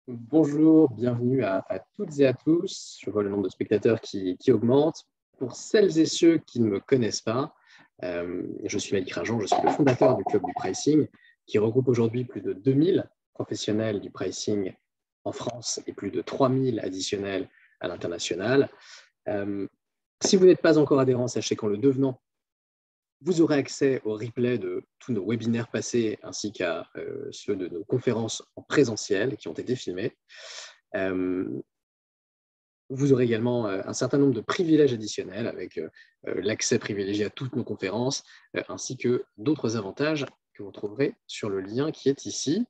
Bonjour, bienvenue à toutes et à tous. Je vois le nombre de spectateurs qui augmente. Pour celles et ceux qui ne me connaissent pas, je suis Malik Rajan, je suis le fondateur du Club du Pricing, qui regroupe aujourd'hui plus de 2000 professionnels du pricing en France et plus de 3000 additionnels à l'international. Si vous n'êtes pas encore adhérent, sachez qu'en le devenant, vous aurez accès au replay de tous nos webinaires passés ainsi qu'à ceux de nos conférences en présentiel qui ont été filmées. Vous aurez également un certain nombre de privilèges additionnels avec l'accès privilégié à toutes nos conférences ainsi que d'autres avantages que vous trouverez sur le lien qui est ici.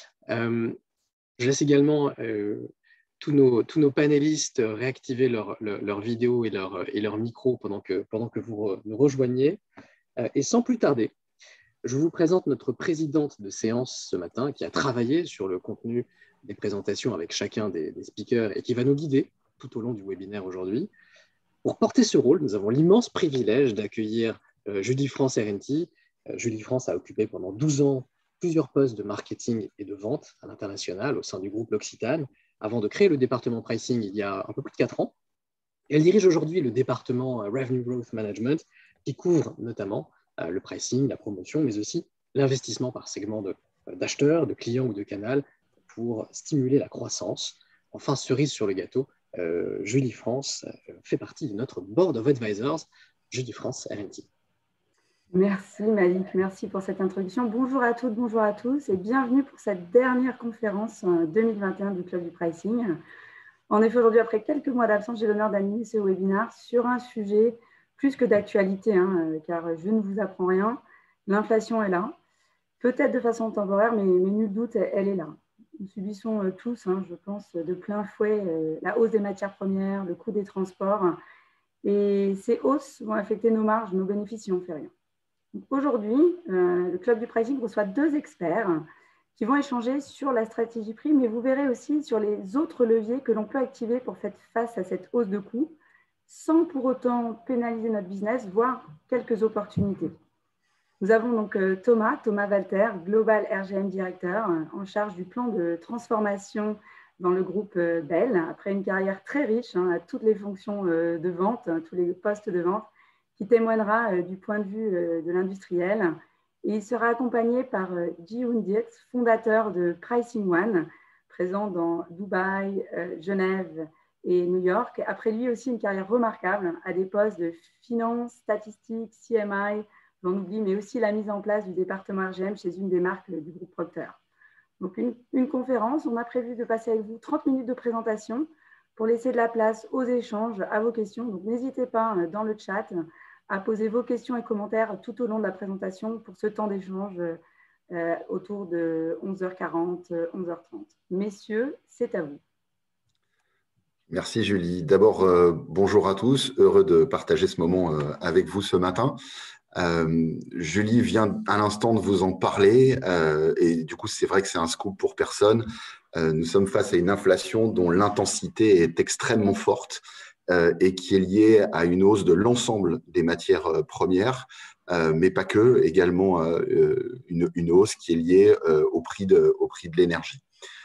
Je laisse également tous nos panélistes réactiver leur vidéo et leur micro pendant que vous nous rejoignez. Et sans plus tarder, je vous présente notre présidente de séance ce matin qui a travaillé sur le contenu des présentations avec chacun des speakers et qui va nous guider tout au long du webinaire aujourd'hui. Pour porter ce rôle, nous avons l'immense privilège d'accueillir Julie France RNT. Julie France a occupé pendant 12 ans plusieurs postes de marketing et de vente à l'international au sein du groupe L'Occitane, avant de créer le département pricing il y a un peu plus de 4 ans. Et elle dirige aujourd'hui le département Revenue Growth Management qui couvre notamment le pricing, la promotion, mais aussi l'investissement par segment d'acheteurs, de clients ou de canal pour stimuler la croissance. Enfin, cerise sur le gâteau, Julie France fait partie de notre Board of Advisors, Julie France RNT. Merci Malik, merci pour cette introduction. Bonjour à toutes, bonjour à tous et bienvenue pour cette dernière conférence 2021 du Club du Pricing. En effet, aujourd'hui, après quelques mois d'absence, j'ai l'honneur d'animer ce webinaire sur un sujet plus que d'actualité, car je ne vous apprends rien, l'inflation est là, peut-être de façon temporaire, mais nul doute, elle est là. Nous subissons tous, je pense, de plein fouet la hausse des matières premières, le coût des transports, et ces hausses vont affecter nos marges, nos bénéfices si on ne fait rien. Aujourd'hui, le Club du Pricing reçoit 2 experts qui vont échanger sur la stratégie prix, mais vous verrez aussi sur les autres leviers que l'on peut activer pour faire face à cette hausse de coûts, sans pour autant pénaliser notre business, voire quelques opportunités. Nous avons donc Thomas Walter, Global RGM Director, en charge du plan de transformation dans le groupe Bell, après une carrière très riche à toutes les fonctions de vente, tous les postes de vente, qui témoignera du point de vue de l'industriel. Et il sera accompagné par Ji-Hoon Diex, fondateur de Pricing One, présent dans Dubaï, Genève et New York. Après lui aussi une carrière remarquable à des postes de finance, statistiques, CMI, j'en oublie, mais aussi la mise en place du département RGM chez une des marques du groupe Procter. Donc une conférence, on a prévu de passer avec vous 30 minutes de présentation pour laisser de la place aux échanges, à vos questions. Donc n'hésitez pas dans le chat à poser vos questions et commentaires tout au long de la présentation pour ce temps d'échange autour de 11h40, 11h30. Messieurs, c'est à vous. Merci Julie. D'abord, bonjour à tous. Heureux de partager ce moment avec vous ce matin. Julie vient à l'instant de vous en parler et du coup, c'est vrai que c'est un scoop pour personne. Nous sommes face à une inflation dont l'intensité est extrêmement forte et qui est liée à une hausse de l'ensemble des matières premières, mais pas que, également une hausse qui est liée au prix de l'énergie.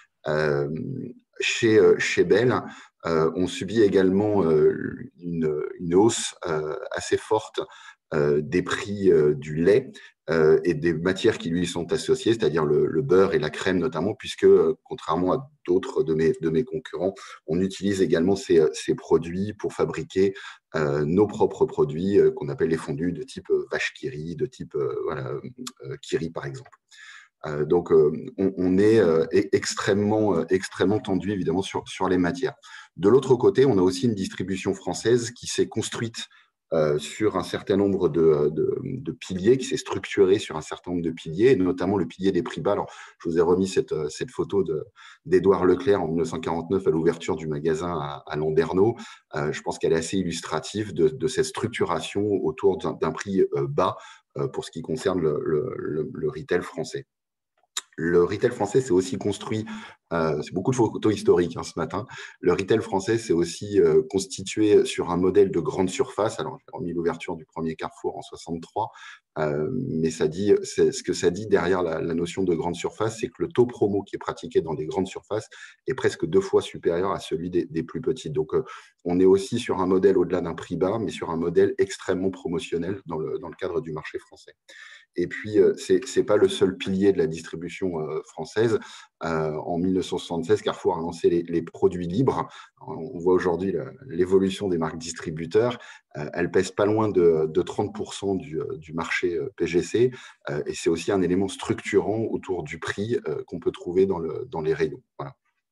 Chez Bell, on subit également une hausse assez forte des prix du lait et des matières qui lui sont associées, c'est-à-dire le beurre et la crème notamment, puisque contrairement à d'autres de mes concurrents, on utilise également ces produits pour fabriquer nos propres produits qu'on appelle les fondus de type vache qui rit, de type qui rit par exemple. Donc, on est extrêmement tendu évidemment sur les matières. De l'autre côté, on a aussi une distribution française qui s'est construite sur un certain nombre de piliers, qui s'est structurée sur un certain nombre de piliers, et notamment le pilier des prix bas. Alors, je vous ai remis cette photo d'Édouard Leclerc en 1949 à l'ouverture du magasin à Landerneau. Je pense qu'elle est assez illustrative de cette structuration autour d'un prix bas pour ce qui concerne le retail français. Le retail français s'est aussi construit C'est beaucoup de photos historiques ce matin. Le retail français, c'est aussi constitué sur un modèle de grande surface. Alors, j'ai remis l'ouverture du premier Carrefour en 63, mais ce que ça dit derrière la notion de grande surface, c'est que le taux promo qui est pratiqué dans des grandes surfaces est presque 2 fois supérieur à celui des plus petites. Donc, on est aussi sur un modèle au-delà d'un prix bas, mais sur un modèle extrêmement promotionnel dans le cadre du marché français. Et puis, ce n'est pas le seul pilier de la distribution française. En 1976, Carrefour a lancé les produits libres. On voit aujourd'hui l'évolution des marques distributeurs. Elles pèsent pas loin de 30% du marché PGC. Et c'est aussi un élément structurant autour du prix qu'on peut trouver dans les rayons. Voilà.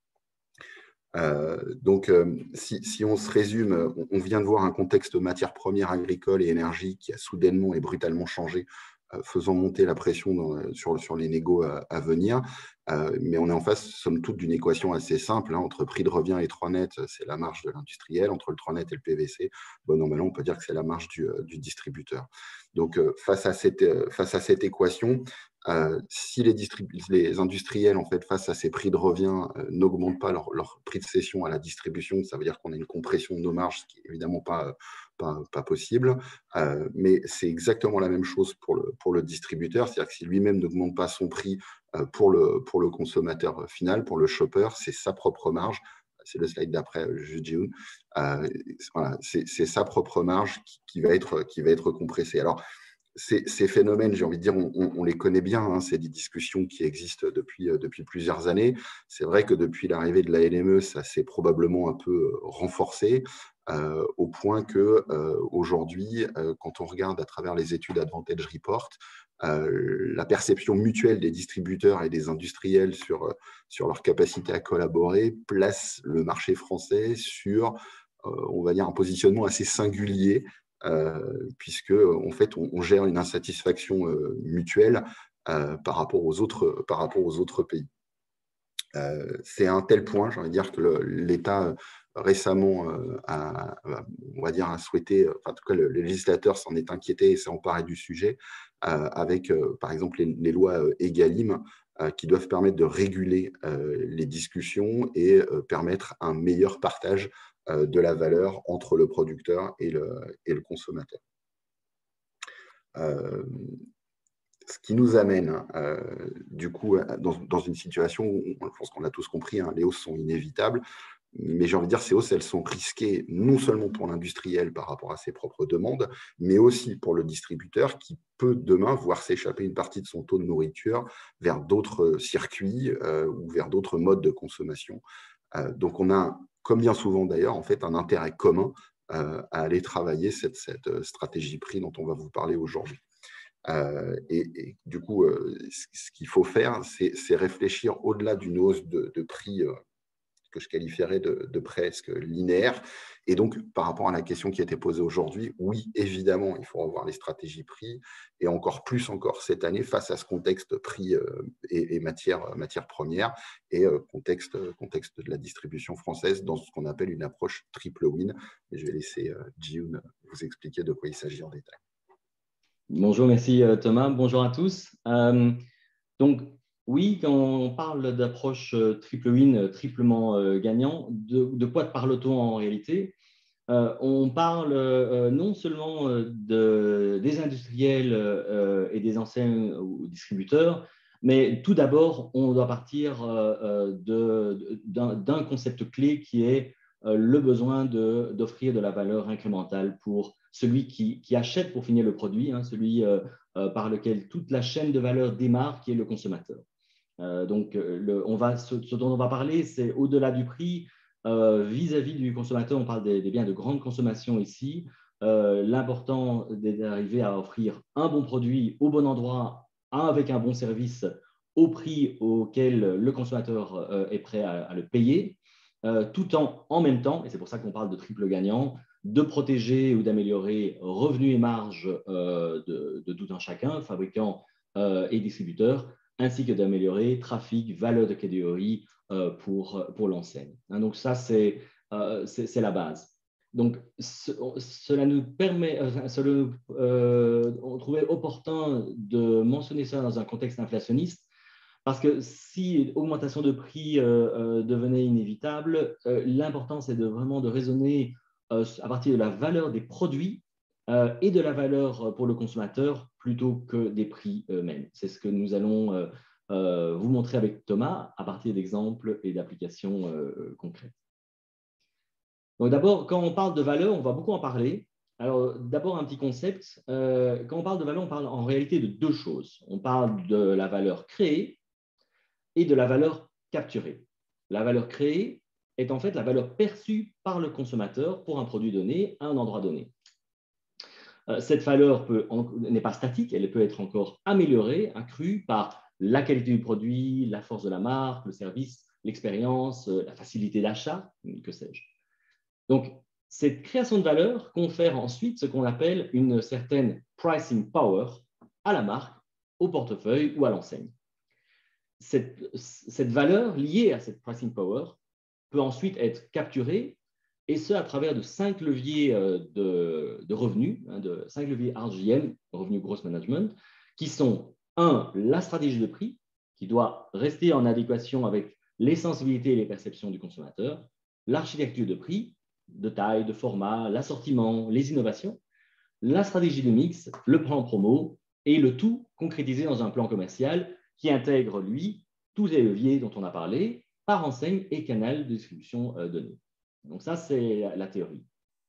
Donc, si on se résume, on vient de voir un contexte matières premières agricoles et énergie qui a soudainement et brutalement changé, faisant monter la pression sur les négos à venir. Mais on est en face, somme toute, d'une équation assez simple. Entre prix de revient et 3 net, c'est la marge de l'industriel. Entre le 3 net et le PVC, normalement, on peut dire que c'est la marge du distributeur. Donc, face à cette équation, si les industriels, en fait, face à ces prix de revient, n'augmentent pas leur prix de cession à la distribution, ça veut dire qu'on a une compression de nos marges, ce qui n'est évidemment pas possible. Mais c'est exactement la même chose pour le distributeur, c'est-à-dire que si lui-même n'augmente pas son prix pour le consommateur final, pour le shopper, c'est sa propre marge. C'est le slide d'après, June. Voilà, c'est sa propre marge qui va être compressée. Alors, ces phénomènes, j'ai envie de dire, on les connaît bien. C'est des discussions qui existent depuis plusieurs années. C'est vrai que depuis l'arrivée de la LME, ça s'est probablement un peu renforcé, au point que aujourd'hui, quand on regarde à travers les études Advantage Report, la perception mutuelle des distributeurs et des industriels sur leur capacité à collaborer place le marché français sur, on va dire, un positionnement assez singulier, puisque en fait, on gère une insatisfaction mutuelle par rapport aux autres pays. C'est à un tel point, j'ai envie de dire, que l'État récemment on va dire, a souhaité, enfin, en tout cas, le législateur s'en est inquiété et s'est emparé du sujet avec, par exemple, les lois Egalim qui doivent permettre de réguler les discussions et permettre un meilleur partage de la valeur entre le producteur et le consommateur. Ce qui nous amène, du coup, dans une situation où, je pense qu'on l'a tous compris, les hausses sont inévitables, mais j'ai envie de dire, ces hausses, elles sont risquées non seulement pour l'industriel par rapport à ses propres demandes, mais aussi pour le distributeur qui peut demain voir s'échapper une partie de son taux de nourriture vers d'autres circuits ou vers d'autres modes de consommation. Donc, on a, comme bien souvent d'ailleurs, en fait, un intérêt commun à aller travailler cette stratégie prix dont on va vous parler aujourd'hui. Et du coup, ce qu'il faut faire, c'est réfléchir au-delà d'une hausse de prix que je qualifierais de presque linéaire. Et donc, par rapport à la question qui a été posée aujourd'hui, oui, évidemment, il faut revoir les stratégies prix, et encore plus cette année face à ce contexte prix et matières premières, et contexte de la distribution française dans ce qu'on appelle une approche triple win. Et je vais laisser June vous expliquer de quoi il s'agit en détail. Bonjour, merci Thomas. Bonjour à tous. Donc, oui, quand on parle d'approche triple win, triplement gagnant, de quoi parle-t-on en réalité? On parle non seulement des industriels et des enseignes ou distributeurs, mais tout d'abord, on doit partir d'un concept clé qui est le besoin d'offrir de la valeur incrémentale pour celui qui achète pour finir le produit, celui par lequel toute la chaîne de valeur démarre, qui est le consommateur. Donc, ce dont on va parler, c'est au-delà du prix, vis-à-vis du consommateur, on parle des biens de grande consommation ici. L'important est d'arriver à offrir un bon produit au bon endroit, avec un bon service, au prix auquel le consommateur est prêt à le payer, tout en même temps, et c'est pour ça qu'on parle de triple gagnant, de protéger ou d'améliorer revenus et marges de tout un chacun, fabricants et distributeurs, ainsi que d'améliorer trafic, valeur de catégorie pour l'enseigne. Donc ça, c'est la base. Donc, cela nous permet, on trouvait opportun de mentionner ça dans un contexte inflationniste Parce que si augmentation de prix devenait inévitable, l'important, c'est vraiment de raisonner à partir de la valeur des produits et de la valeur pour le consommateur plutôt que des prix eux-mêmes. C'est ce que nous allons vous montrer avec Thomas à partir d'exemples et d'applications concrètes. Donc d'abord, quand on parle de valeur, on va beaucoup en parler. Alors d'abord, un petit concept. Quand on parle de valeur, on parle en réalité de deux choses. On parle de la valeur créée et de la valeur capturée. La valeur créée est en fait la valeur perçue par le consommateur pour un produit donné à un endroit donné. Cette valeur n'est pas statique, elle peut être encore améliorée, accrue par la qualité du produit, la force de la marque, le service, l'expérience, la facilité d'achat, que sais-je. Donc, cette création de valeur confère ensuite ce qu'on appelle une certaine pricing power à la marque, au portefeuille ou à l'enseigne. Cette valeur liée à cette pricing power peut ensuite être capturée, et ce à travers de 5 leviers de revenus, de 5 leviers RGM, Revenue Gross Management, qui sont 1, la stratégie de prix, qui doit rester en adéquation avec les sensibilités et les perceptions du consommateur, l'architecture de prix, de taille, de format, l'assortiment, les innovations, la stratégie de mix, le plan promo, et le tout concrétisé dans un plan commercial qui intègre, lui, tous les leviers dont on a parlé, par enseigne et canal de distribution donné. Donc ça, c'est la théorie.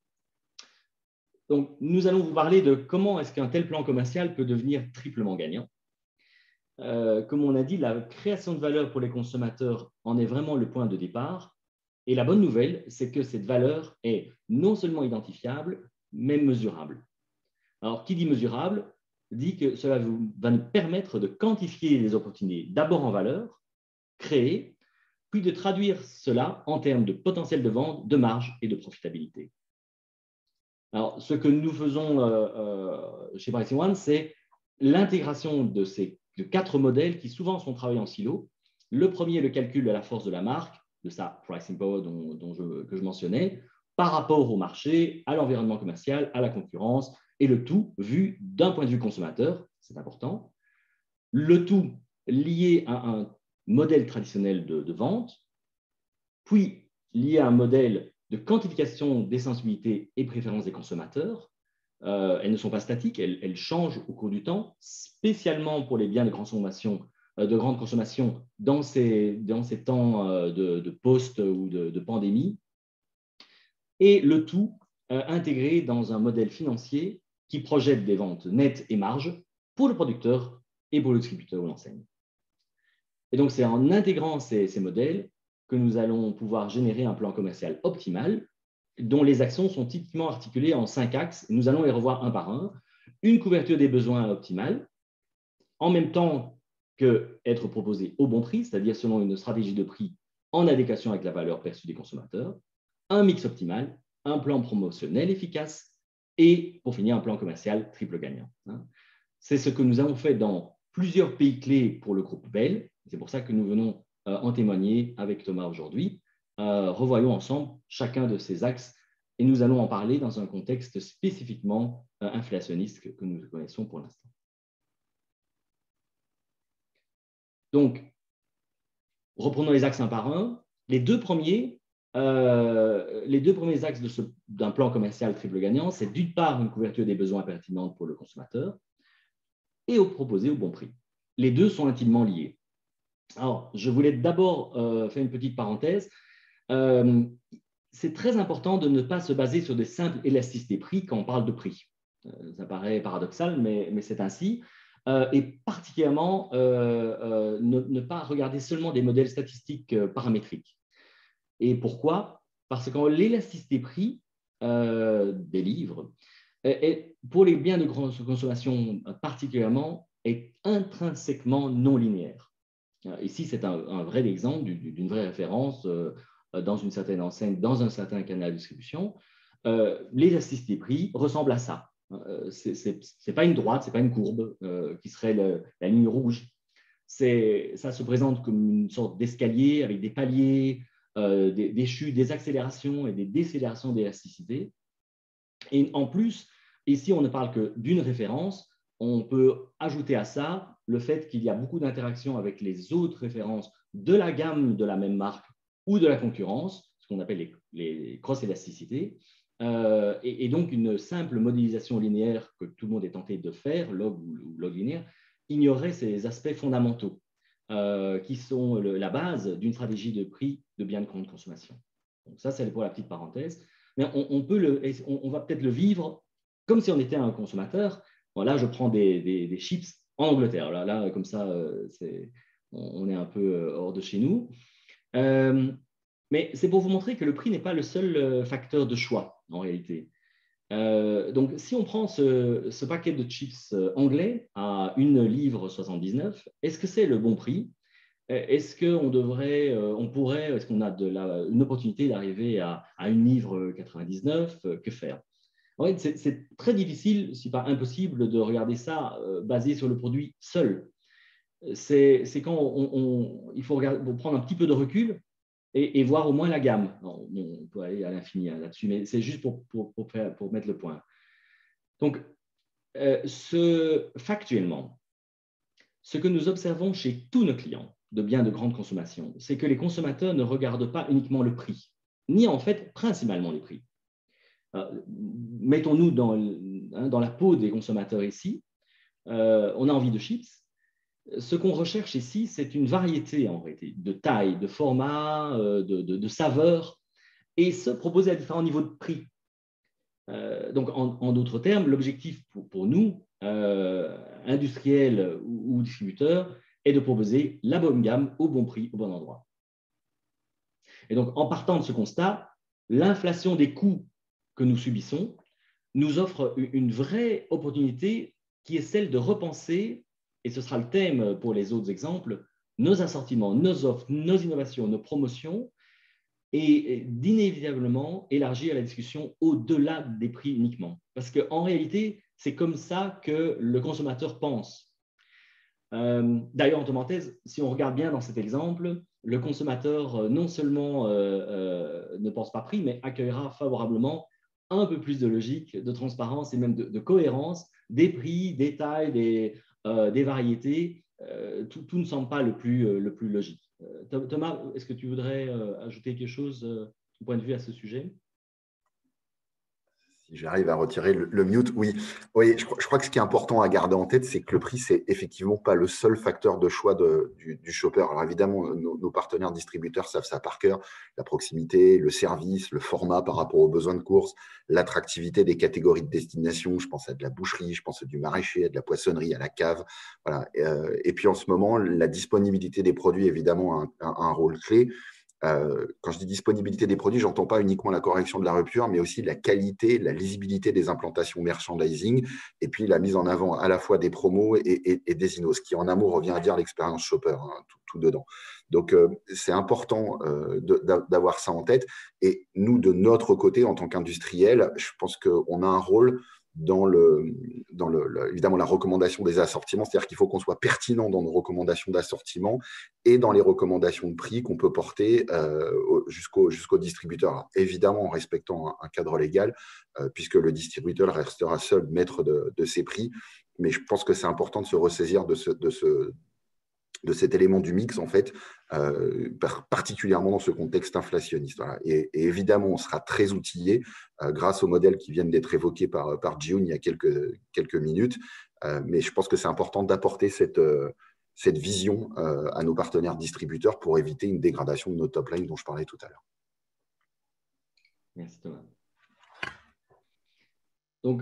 Donc, nous allons vous parler de comment est-ce qu'un tel plan commercial peut devenir triplement gagnant. Comme on a dit, la création de valeur pour les consommateurs en est vraiment le point de départ. Et la bonne nouvelle, c'est que cette valeur est non seulement identifiable, mais mesurable. Alors, qui dit mesurable dit que cela va nous permettre de quantifier les opportunités, d'abord en valeur, créées, puis de traduire cela en termes de potentiel de vente, de marge et de profitabilité. Alors, ce que nous faisons chez Pricing One, c'est l'intégration de ces 4 modèles qui souvent sont travaillés en silo. Le premier, le calcul de la force de la marque, de sa pricing power que je mentionnais, par rapport au marché, à l'environnement commercial, à la concurrence, et le tout vu d'un point de vue consommateur, c'est important. Le tout lié à un modèle traditionnel de vente, puis lié à un modèle de quantification des sensibilités et préférences des consommateurs. Elles ne sont pas statiques, elles changent au cours du temps, spécialement pour les biens de grande consommation dans ces temps de post ou de pandémie, et le tout intégré dans un modèle financier qui projette des ventes nettes et marges pour le producteur et pour le distributeur ou l'enseigne. Et donc, c'est en intégrant ces modèles que nous allons pouvoir générer un plan commercial optimal dont les actions sont typiquement articulées en 5 axes. Nous allons les revoir un par un. Une couverture des besoins optimale, en même temps qu'être proposé au bon prix, c'est-à-dire selon une stratégie de prix en adéquation avec la valeur perçue des consommateurs, un mix optimal, un plan promotionnel efficace et, pour finir, un plan commercial triple gagnant. C'est ce que nous avons fait dans plusieurs pays clés pour le groupe Bell. C'est pour ça que nous venons en témoigner avec Thomas aujourd'hui. Revoyons ensemble chacun de ces axes et nous allons en parler dans un contexte spécifiquement inflationniste que nous connaissons pour l'instant. Donc, reprenons les axes un par un. Les deux premiers axes d'un plan commercial triple gagnant, c'est d'une part une couverture des besoins pertinentes pour le consommateur et proposer au bon prix. Les deux sont intimement liés. Alors, je voulais d'abord faire une petite parenthèse. C'est très important de ne pas se baser sur des simples élasticités prix quand on parle de prix. Ça paraît paradoxal, mais c'est ainsi. Et particulièrement, ne pas regarder seulement des modèles statistiques paramétriques. Et pourquoi? Parce que l'élasticité prix des livres, pour les biens de grande consommation particulièrement, est intrinsèquement non linéaire. Ici, c'est un vrai exemple d'une vraie référence dans une certaine enseigne, dans un certain canal de distribution. L'élasticité prix ressemble à ça. Ce n'est pas une droite, ce n'est pas une courbe qui serait la ligne rouge. Ça se présente comme une sorte d'escalier avec des paliers, des chutes, des accélérations et des décélérations d'élasticité. Et en plus, ici, on ne parle que d'une référence. on peut ajouter à ça le fait qu'il y a beaucoup d'interactions avec les autres références de la gamme de la même marque ou de la concurrence, ce qu'on appelle les cross-élasticités, et donc une simple modélisation linéaire que tout le monde est tenté de faire, log ou log linéaire, ignorait ces aspects fondamentaux qui sont la base d'une stratégie de prix de biens de grande consommation. Donc ça, c'est pour la petite parenthèse. Mais on va peut-être le vivre comme si on était un consommateur. Bon, là, je prends des chips en Angleterre. Là comme ça, on est un peu hors de chez nous. Mais c'est pour vous montrer que le prix n'est pas le seul facteur de choix, en réalité. Donc, si on prend ce paquet de chips anglais à 1,79 $, est-ce que c'est le bon prix? Est-ce qu'on a une opportunité d'arriver à 1,99 $? Que faire? En fait, c'est très difficile, si pas impossible, de regarder ça basé sur le produit seul. C'est quand il faut prendre un petit peu de recul et voir au moins la gamme. On peut aller à l'infini là-dessus, mais c'est juste pour mettre le point. Donc, factuellement, ce que nous observons chez tous nos clients de biens de grande consommation, c'est que les consommateurs ne regardent pas uniquement le prix, ni en fait principalement les prix. Mettons-nous dans la peau des consommateurs ici. On a envie de chips. Ce qu'on recherche ici, c'est une variété en réalité, de taille, de format, de saveur, et ce, proposé à différents niveaux de prix. Donc, en d'autres termes, l'objectif pour nous, industriels ou distributeurs, est de proposer la bonne gamme au bon prix, au bon endroit. Et donc, en partant de ce constat, l'inflation des coûts que nous subissons nous offre une vraie opportunité qui est celle de repenser, et ce sera le thème pour les autres exemples, nos assortiments, nos offres, nos innovations, nos promotions, et d'inévitablement élargir la discussion au-delà des prix uniquement. Parce qu'en réalité, c'est comme ça que le consommateur pense. D'ailleurs, entre parenthèses, si on regarde bien dans cet exemple, le consommateur non seulement ne pense pas prix, mais accueillera favorablement un peu plus de logique, de transparence et même de cohérence des prix, des tailles, des variétés. Tout ne semble pas le plus logique. Thomas, est-ce que tu voudrais ajouter quelque chose du point de vue à ce sujet? Si j'arrive à retirer le mute, oui, je crois que ce qui est important à garder en tête, c'est que le prix, c'est effectivement pas le seul facteur de choix du shopper. Alors évidemment, nos partenaires distributeurs savent ça par cœur, la proximité, le service, le format par rapport aux besoins de course, l'attractivité des catégories de destination. Je pense à de la boucherie, je pense à du maraîcher, à de la poissonnerie, à la cave. Voilà. Et puis en ce moment, la disponibilité des produits, évidemment, a un rôle clé. Quand je dis disponibilité des produits, je n'entends pas uniquement la correction de la rupture, mais aussi la qualité, la lisibilité des implantations merchandising, et puis la mise en avant à la fois des promos et des innos, ce qui en un mot revient à dire l'expérience shopper, hein, tout dedans. Donc, c'est important d'avoir ça en tête. Et nous, de notre côté, en tant qu'industriel, je pense qu'on a un rôle dans évidemment la recommandation des assortiments, c'est-à-dire qu'il faut qu'on soit pertinent dans nos recommandations d'assortiment et dans les recommandations de prix qu'on peut porter jusqu'au distributeur. Alors, évidemment en respectant un cadre légal, puisque le distributeur restera seul maître de ses prix, mais je pense que c'est important de se ressaisir de cet élément du mix, en fait, particulièrement dans ce contexte inflationniste. Voilà. Et évidemment, on sera très outillé grâce aux modèles qui viennent d'être évoqués par Ji-Hoon il y a quelques minutes. Mais je pense que c'est important d'apporter cette vision à nos partenaires distributeurs pour éviter une dégradation de nos top lines dont je parlais tout à l'heure. Merci Thomas. Donc,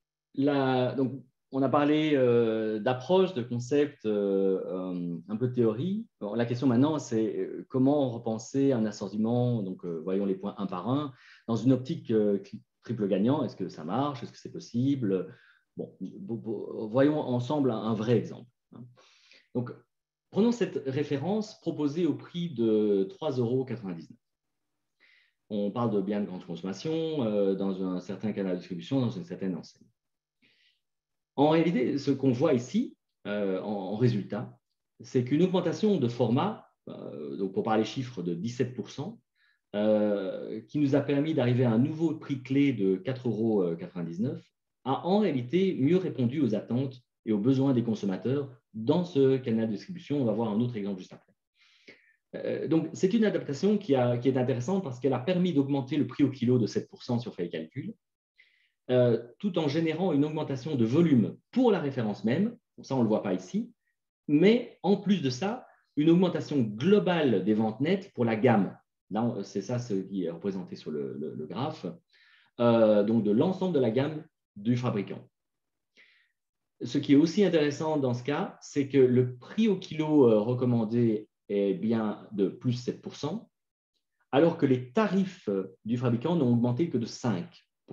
on a parlé d'approche, de concept, un peu de théorie. Alors, la question maintenant, c'est comment repenser un assortiment, donc voyons les points un par un, dans une optique triple gagnant. Est-ce que ça marche? Est-ce que c'est possible? Bon, voyons ensemble un vrai exemple. Donc, prenons cette référence proposée au prix de 3,99 €. On parle de biens de grande consommation dans un certain canal de distribution, dans une certaine enseigne. En réalité, ce qu'on voit ici, en résultat, c'est qu'une augmentation de format, donc pour parler chiffres de 17%, qui nous a permis d'arriver à un nouveau prix clé de 4,99 €, a en réalité mieux répondu aux attentes et aux besoins des consommateurs dans ce canal de distribution. On va voir un autre exemple juste après. Donc, c'est une adaptation qui est intéressante parce qu'elle a permis d'augmenter le prix au kilo de 7% si on fait les calculs, tout en générant une augmentation de volume pour la référence même. Ça, on ne le voit pas ici. Mais en plus de ça, une augmentation globale des ventes nettes pour la gamme. Là, c'est ça ce qui est représenté sur le graphe. Donc, de l'ensemble de la gamme du fabricant. Ce qui est aussi intéressant dans ce cas, c'est que le prix au kilo recommandé est bien de plus 7%, alors que les tarifs du fabricant n'ont augmenté que de 5%.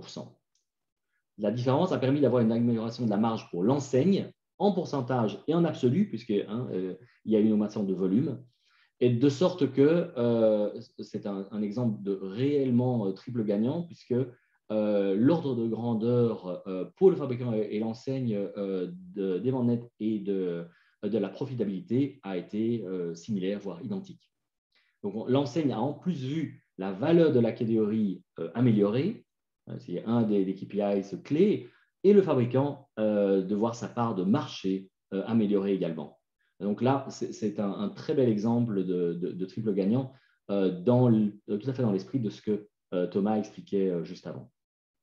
La différence a permis d'avoir une amélioration de la marge pour l'enseigne en pourcentage et en absolu, puisqu'il y a une augmentation de volume, et de sorte que c'est un exemple de réellement triple gagnant, puisque l'ordre de grandeur pour le fabricant et l'enseigne des ventes nettes et de la profitabilité a été similaire, voire identique. Donc, l'enseigne a en plus vu la valeur de la catégorie améliorée, c'est un des KPIs clés, et le fabricant de voir sa part de marché améliorée également. Donc là, c'est un très bel exemple de triple gagnant tout à fait dans l'esprit de ce que Thomas expliquait juste avant.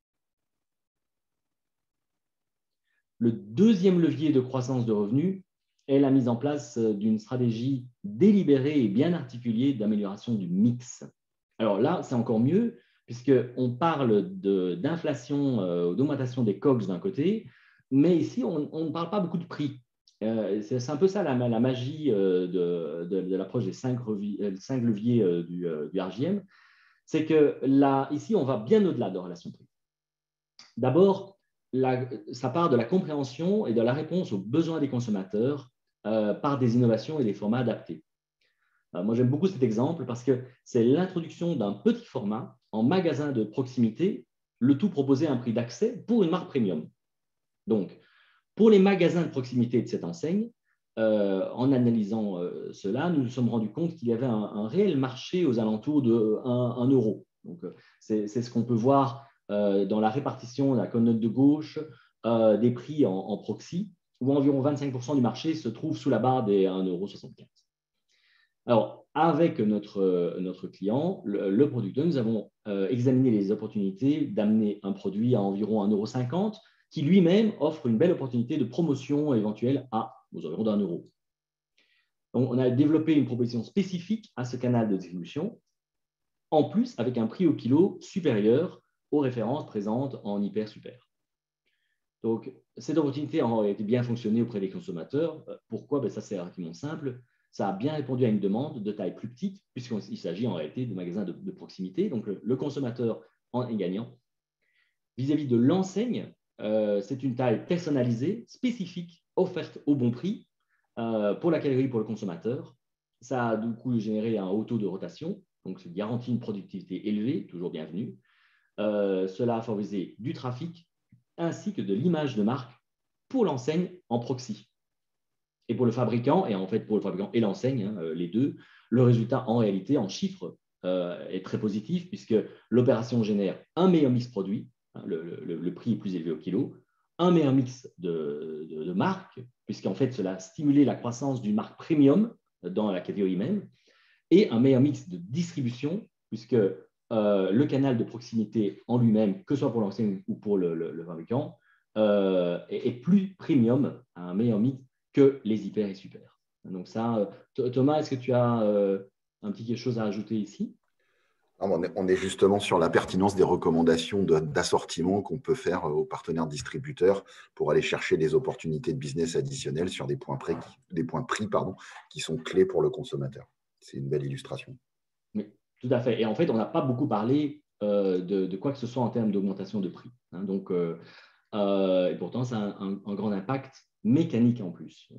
Le deuxième levier de croissance de revenus est la mise en place d'une stratégie délibérée et bien articulée d'amélioration du mix. Alors là, c'est encore mieux, puisqu'on parle d'inflation, d'augmentation des COGS d'un côté, mais ici, on ne parle pas beaucoup de prix. C'est un peu ça la magie de l'approche des 5 leviers du RGM, c'est que là, ici, on va bien au-delà de la relation prix. D'abord, ça part de la compréhension et de la réponse aux besoins des consommateurs par des innovations et des formats adaptés. Moi, j'aime beaucoup cet exemple parce que c'est l'introduction d'un petit format en magasin de proximité, le tout proposé à un prix d'accès pour une marque premium. Donc, pour les magasins de proximité de cette enseigne, en analysant cela, nous nous sommes rendus compte qu'il y avait un réel marché aux alentours de 1 euro. Donc, c'est ce qu'on peut voir dans la répartition de la colonne de gauche des prix en proxy, où environ 25% du marché se trouve sous la barre des 1,75 €. Alors, avec notre client, le producteur, nous avons examiné les opportunités d'amener un produit à environ 1,50 € qui lui-même offre une belle opportunité de promotion éventuelle aux environs d'1 euro. Donc, on a développé une proposition spécifique à ce canal de distribution, en plus avec un prix au kilo supérieur aux références présentes en hyper-super. Donc, cette opportunité a été bien fonctionnée auprès des consommateurs. Pourquoi? Ça, c'est relativement simple. Ça a bien répondu à une demande de taille plus petite, puisqu'il s'agit en réalité de magasins de proximité. Donc, le consommateur en est gagnant. Vis-à-vis de l'enseigne, c'est une taille personnalisée, spécifique, offerte au bon prix pour la catégorie, pour le consommateur. Ça a du coup généré un haut taux de rotation, donc ça garantit une productivité élevée, toujours bienvenue. Cela a favorisé du trafic ainsi que de l'image de marque pour l'enseigne en proxy. Et pour le fabricant, et en fait pour le fabricant et l'enseigne, les deux, le résultat en réalité, en chiffres, est très positif puisque l'opération génère un meilleur mix produit, le prix est plus élevé au kilo, un meilleur mix de marques, puisqu'en fait cela a stimulé la croissance d'une marque premium dans la catégorie même, et un meilleur mix de distribution, puisque le canal de proximité en lui-même, que ce soit pour l'enseigne ou pour le fabricant, est plus premium, un meilleur mix que les hyper et super. Donc ça, Thomas, est-ce que tu as un petit quelque chose à ajouter ici? On est justement sur la pertinence des recommandations d'assortiment qu'on peut faire aux partenaires distributeurs pour aller chercher des opportunités de business additionnelles sur des points prix qui sont clés pour le consommateur. C'est une belle illustration. Oui, tout à fait. Et en fait, on n'a pas beaucoup parlé de quoi que ce soit en termes d'augmentation de prix. Donc, et pourtant, ça a un grand impact mécanique en plus.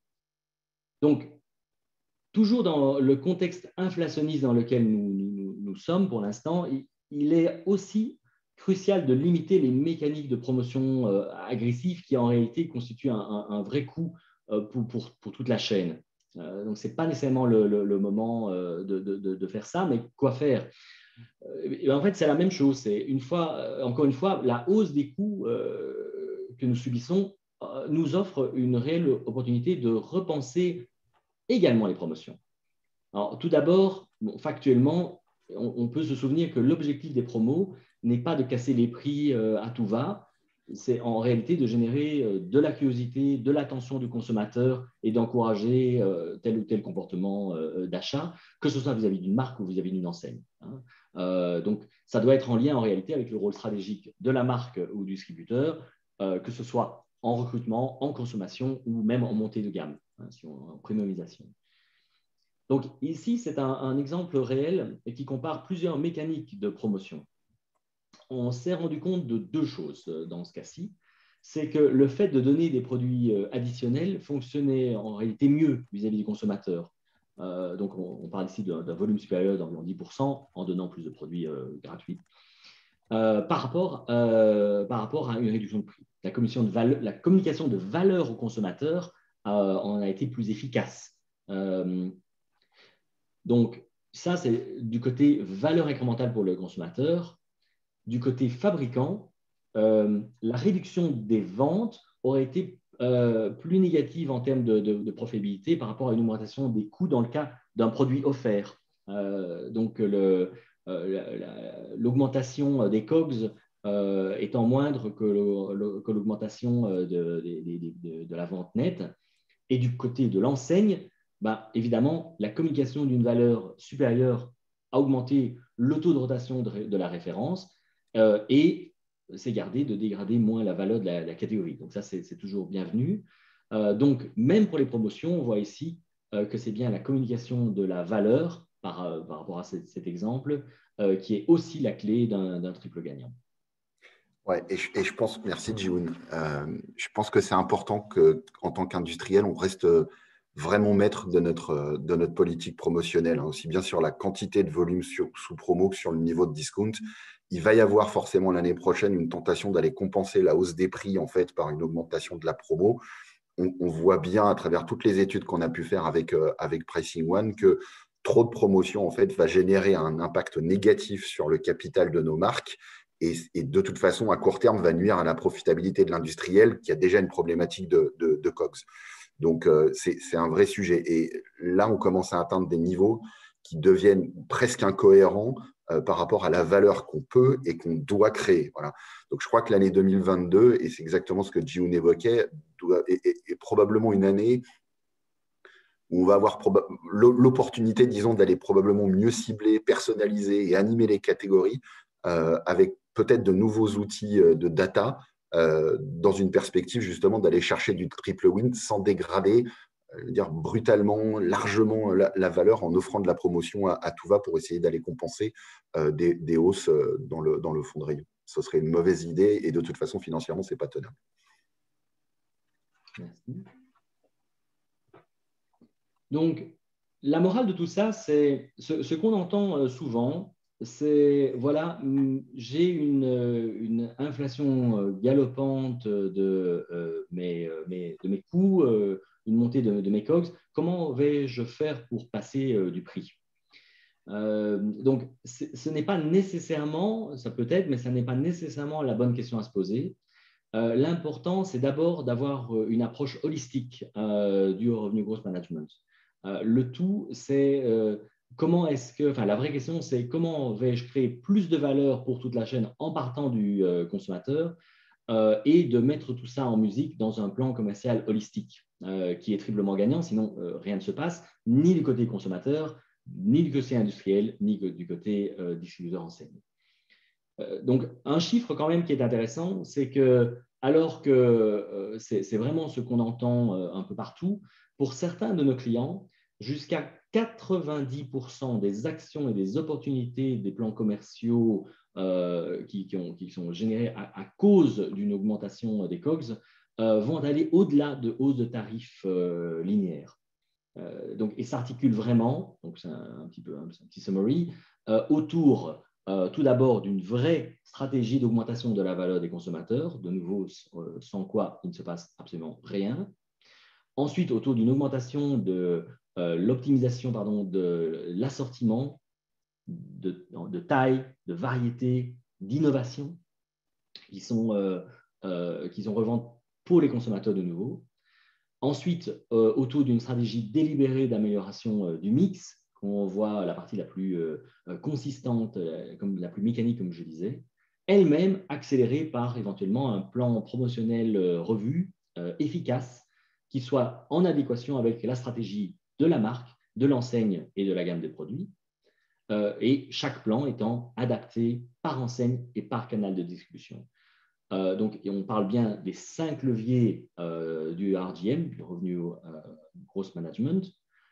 Donc, toujours dans le contexte inflationniste dans lequel nous sommes pour l'instant, il est aussi crucial de limiter les mécaniques de promotion agressives qui en réalité constituent un vrai coût pour toute la chaîne. Donc, ce n'est pas nécessairement le moment de faire ça, mais quoi faire? En fait, c'est la même chose. Encore une fois, la hausse des coûts que nous subissons nous offre une réelle opportunité de repenser également les promotions. Alors, tout d'abord, factuellement, on peut se souvenir que l'objectif des promos n'est pas de casser les prix à tout va, c'est en réalité de générer de la curiosité, de l'attention du consommateur et d'encourager tel ou tel comportement d'achat, que ce soit vis-à-vis d'une marque ou vis-à-vis d'une enseigne. Donc, ça doit être en lien en réalité avec le rôle stratégique de la marque ou du distributeur, que ce soit en recrutement, en consommation ou même en montée de gamme, en premiumisation. Donc ici, c'est un exemple réel qui compare plusieurs mécaniques de promotion. On s'est rendu compte de deux choses dans ce cas-ci. C'est que le fait de donner des produits additionnels fonctionnait en réalité mieux vis-à-vis du consommateur. Donc on parle ici d'un volume supérieur d'environ 10% en donnant plus de produits gratuits. Par rapport à une réduction de prix. La communication de valeur au consommateur en a été plus efficace. Donc, ça, c'est du côté valeur incrémentale pour le consommateur. Du côté fabricant, la réduction des ventes aurait été plus négative en termes de profitabilité par rapport à une augmentation des coûts dans le cas d'un produit offert. Donc, l'augmentation des COGS étant moindre que l'augmentation de la vente nette. Et du côté de l'enseigne, évidemment, la communication d'une valeur supérieure a augmenté le taux de rotation de la référence et c'est gardé de dégrader moins la valeur de la catégorie. Donc ça, c'est toujours bienvenu. Donc, même pour les promotions, on voit ici que c'est bien la communication de la valeur par rapport à cet exemple qui est aussi la clé d'un triple gagnant. Ouais, et je pense, merci Ji-Hoon, je pense que c'est important qu'en tant qu'industriel, on reste vraiment maître de notre politique promotionnelle, aussi bien sur la quantité de volume sous promo que sur le niveau de discount. Il va y avoir forcément l'année prochaine une tentation d'aller compenser la hausse des prix en fait par une augmentation de la promo. On voit bien à travers toutes les études qu'on a pu faire avec Pricing One que trop de promotion en fait va générer un impact négatif sur le capital de nos marques. Et de toute façon, à court terme, va nuire à la profitabilité de l'industriel qui a déjà une problématique de COGS. Donc, c'est un vrai sujet. Et là, on commence à atteindre des niveaux qui deviennent presque incohérents par rapport à la valeur qu'on peut et qu'on doit créer. Voilà. Donc, je crois que l'année 2022, et c'est exactement ce que Ji-Hoon évoquait, est probablement une année où on va avoir l'opportunité, disons, d'aller probablement mieux cibler, personnaliser et animer les catégories avec peut-être de nouveaux outils de data dans une perspective justement d'aller chercher du triple win sans dégrader dire brutalement, largement la valeur en offrant de la promotion à tout va pour essayer d'aller compenser des hausses dans le fond de rayon. Ce serait une mauvaise idée et de toute façon, financièrement, ce n'est pas tenable. Merci. Donc, la morale de tout ça, c'est ce qu'on entend souvent, c'est voilà, j'ai une inflation galopante de mes coûts, une montée de mes COGS. Comment vais-je faire pour passer du prix? Donc, ce n'est pas nécessairement, ça peut être, mais ce n'est pas nécessairement la bonne question à se poser. L'important, c'est d'abord d'avoir une approche holistique du revenu growth management. Le tout, c'est comment est-ce que, enfin, la vraie question, c'est comment vais-je créer plus de valeur pour toute la chaîne en partant du consommateur et de mettre tout ça en musique dans un plan commercial holistique qui est triplement gagnant, sinon rien ne se passe, ni du côté consommateur, ni du côté industriel, ni du côté distributeur enseigne. Donc, un chiffre quand même qui est intéressant, c'est que alors que c'est vraiment ce qu'on entend un peu partout, pour certains de nos clients, jusqu'à 90% des actions et des opportunités des plans commerciaux qui sont générés à cause d'une augmentation des COGS vont aller au-delà de hausses de tarifs linéaires. Donc, et s'articule vraiment, donc c'est un petit summary, autour tout d'abord d'une vraie stratégie d'augmentation de la valeur des consommateurs, de nouveau sans quoi il ne se passe absolument rien. Ensuite, autour d'une augmentation de l'optimisation de l'assortiment, de taille, de variété, d'innovation, qui sont pour les consommateurs de nouveau. Ensuite, autour d'une stratégie délibérée d'amélioration du mix, qu'on voit la partie la plus consistante, comme la plus mécanique, comme je disais, elle-même accélérée par éventuellement un plan promotionnel revu, efficace, qui soit en adéquation avec la stratégie de la marque, de l'enseigne et de la gamme de produits, et chaque plan étant adapté par enseigne et par canal de distribution. Donc, on parle bien des 5 leviers du RGM, du Revenue Growth Management,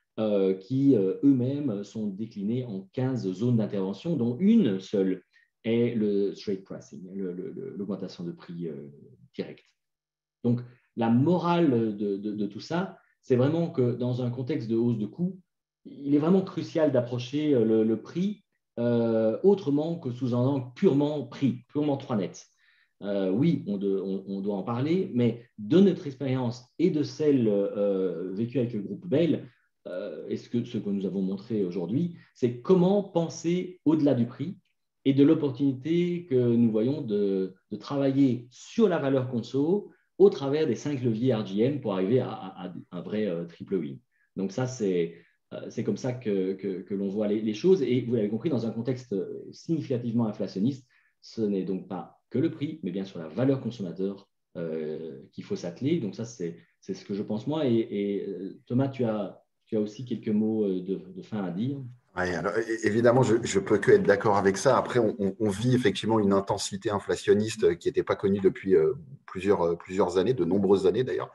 qui eux-mêmes sont déclinés en 15 zones d'intervention, dont une seule est le straight pricing, l'augmentation de prix direct. Donc, la morale de tout ça, c'est vraiment que dans un contexte de hausse de coûts, il est vraiment crucial d'approcher le prix autrement que sous un angle purement prix, purement 3 nets. Oui, on doit en parler, mais de notre expérience et de celle vécue avec le groupe Bell, et ce que nous avons montré aujourd'hui, c'est comment penser au-delà du prix et de l'opportunité que nous voyons de travailler sur la valeur conso au travers des 5 leviers RGM pour arriver à un vrai triple win. Donc ça, c'est comme ça que l'on voit les choses. Et vous l'avez compris, dans un contexte significativement inflationniste, ce n'est donc pas que le prix, mais bien sur la valeur consommateur qu'il faut s'atteler. Donc ça, c'est ce que je pense moi. Et Thomas, tu as aussi quelques mots de fin à dire. Oui, alors, évidemment, je ne peux que être d'accord avec ça. Après, on vit effectivement une intensité inflationniste qui n'était pas connue depuis plusieurs années, de nombreuses années d'ailleurs.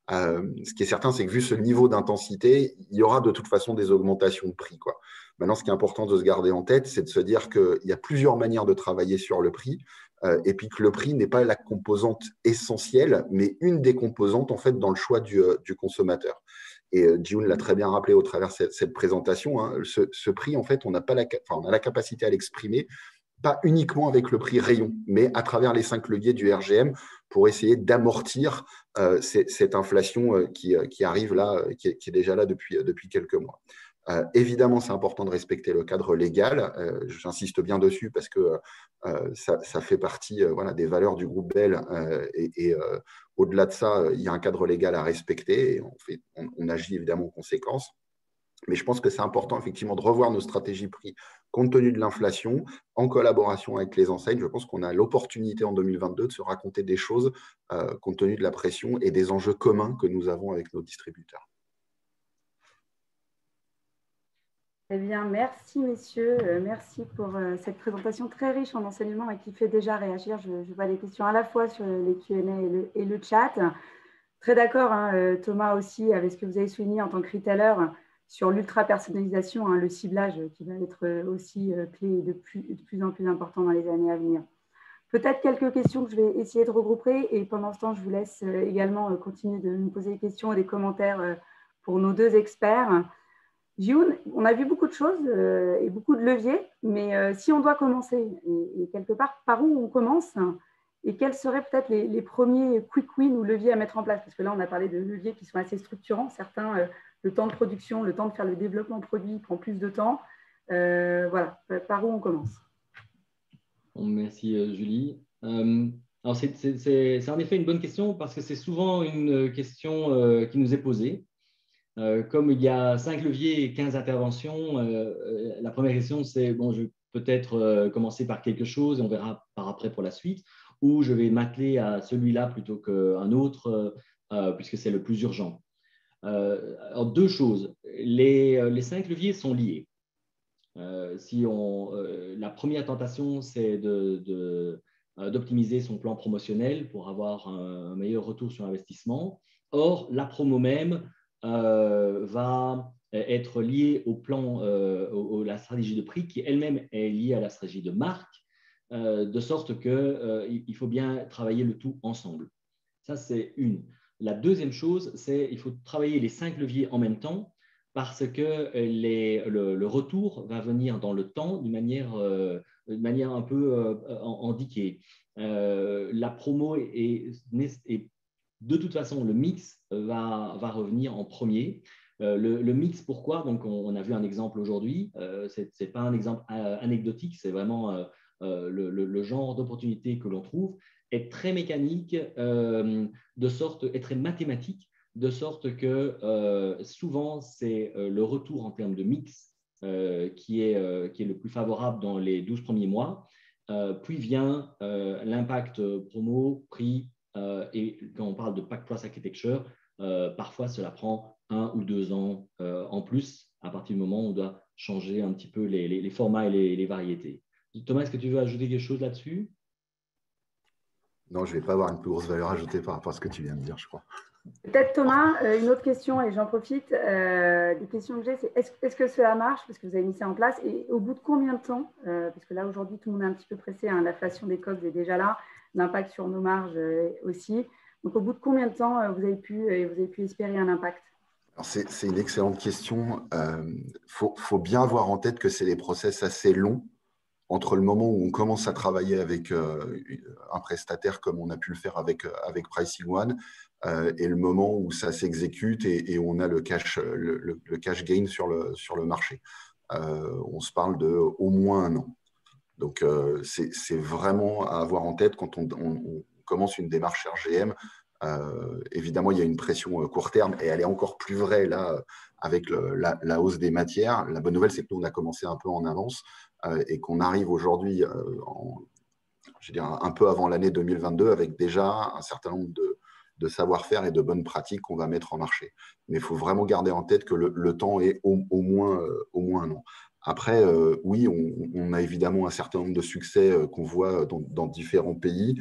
Ce qui est certain, c'est que vu ce niveau d'intensité, il y aura de toute façon des augmentations de prix, quoi. Maintenant, ce qui est important de se garder en tête, c'est de se dire qu'il y a plusieurs manières de travailler sur le prix, et puis que le prix n'est pas la composante essentielle, mais une des composantes en fait dans le choix du consommateur. Et June l'a très bien rappelé au travers de cette présentation, hein, ce prix, en fait, on a la capacité à l'exprimer, pas uniquement avec le prix rayon, mais à travers les 5 leviers du RGM pour essayer d'amortir cette inflation qui arrive là, qui est déjà là depuis quelques mois. Évidemment, c'est important de respecter le cadre légal. J'insiste bien dessus parce que ça fait partie des valeurs du groupe Bell. Et au-delà de ça, il y a un cadre légal à respecter et on agit évidemment en conséquence. Mais je pense que c'est important effectivement de revoir nos stratégies prix compte tenu de l'inflation, en collaboration avec les enseignes. Je pense qu'on a l'opportunité en 2022 de se raconter des choses compte tenu de la pression et des enjeux communs que nous avons avec nos distributeurs. Eh bien, merci messieurs, merci pour cette présentation très riche en enseignements et qui fait déjà réagir. Je vois des questions à la fois sur les Q&A et le chat. Très d'accord, hein, Thomas aussi, avec ce que vous avez souligné en tant que retailer sur l'ultra-personnalisation, hein, le ciblage qui va être aussi clé et de plus en plus important dans les années à venir. Peut-être quelques questions que je vais essayer de regrouper et pendant ce temps, je vous laisse également continuer de nous poser des questions et des commentaires pour nos deux experts. June, on a vu beaucoup de choses et beaucoup de leviers, mais si on doit commencer, et quelque part, par où on commence et quels seraient peut-être les premiers quick wins ou leviers à mettre en place? Parce que là, on a parlé de leviers qui sont assez structurants. Certains, le temps de production, le temps de faire le développement produit prend plus de temps. Voilà, par où on commence? Bon, merci Julie. Alors c'est en effet une bonne question parce que c'est souvent une question qui nous est posée. Comme il y a 5 leviers et 15 interventions, la première question, c'est bon, je vais peut-être commencer par quelque chose et on verra par après pour la suite, ou je vais m'atteler à celui-là plutôt qu'un autre, puisque c'est le plus urgent. Alors, deux choses. Les 5 leviers sont liés. La première tentation, c'est d'optimiser son plan promotionnel pour avoir un meilleur retour sur investissement. Or, la promo même va être liée au plan, la stratégie de prix qui elle-même est liée à la stratégie de marque, de sorte qu'il faut bien travailler le tout ensemble. Ça, c'est une. La deuxième chose, c'est qu'il faut travailler les 5 leviers en même temps parce que le retour va venir dans le temps d'une manière un peu indiquée. La promo est de toute façon, le mix va revenir en premier. Le mix, pourquoi? Donc, on a vu un exemple aujourd'hui. Ce n'est pas un exemple anecdotique, c'est vraiment le genre d'opportunité que l'on trouve est très mécanique, est très mathématique, de sorte que souvent, c'est le retour en termes de mix qui est le plus favorable dans les 12 premiers mois. Puis vient l'impact promo, prix, et quand on parle de Pack Plus Architecture, parfois cela prend 1 ou 2 ans en plus à partir du moment où on doit changer un petit peu les formats et les variétés. Thomas, est-ce que tu veux ajouter quelque chose là-dessus? Non, je ne vais pas avoir une plus grosse valeur ajoutée par rapport à ce que tu viens de dire, je crois. Peut-être Thomas, une autre question, et j'en profite, des questions que j'ai, c'est est-ce que cela marche, parce que vous avez mis ça en place, et au bout de combien de temps, parce que là aujourd'hui tout le monde est un petit peu pressé, hein, l'inflation des COGS est déjà là, l'impact sur nos marges aussi, donc au bout de combien de temps vous avez pu espérer un impact? C'est une excellente question. Faut bien avoir en tête que c'est des process assez longs entre le moment où on commence à travailler avec un prestataire comme on a pu le faire avec Pricing One et le moment où ça s'exécute et on a le cash gain sur le marché. On se parle de au moins 1 an. Donc, c'est vraiment à avoir en tête quand on commence une démarche RGM. Évidemment, il y a une pression court terme et elle est encore plus vraie là avec la hausse des matières. La bonne nouvelle, c'est que nous, on a commencé un peu en avance et qu'on arrive aujourd'hui, je dirais un peu avant l'année 2022, avec déjà un certain nombre de savoir-faire et de bonnes pratiques qu'on va mettre en marché. Mais il faut vraiment garder en tête que le temps est au moins 1 an. Après, oui, on a évidemment un certain nombre de succès qu'on voit dans différents pays.